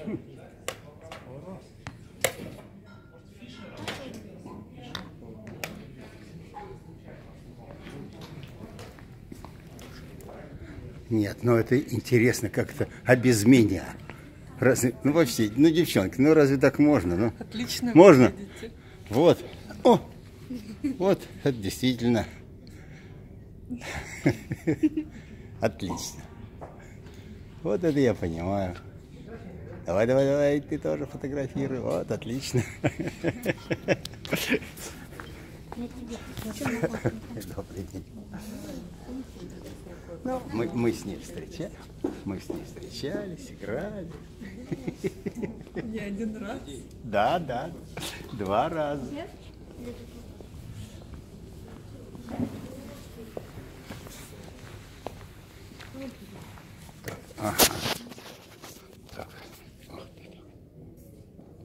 Нет, ну это интересно как-то, а без меня. Разве, ну вообще, ну девчонки, ну разве так можно? Ну, отлично можно? Выглядите. Вот. О, вот, это действительно. Отлично. Вот это я понимаю. Давай, давай, давай, ты тоже фотографируй. Вот, отлично. Добрый день. Ну, мы с ней встречались. Мы с ней встречались, играли. Не один раз. Да, да. 2 раза. Ага.